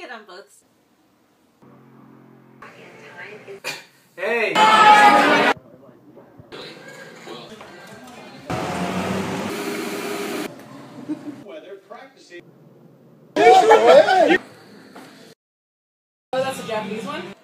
it on both sides. Hey! Weather practicing. Oh, that's a Japanese one?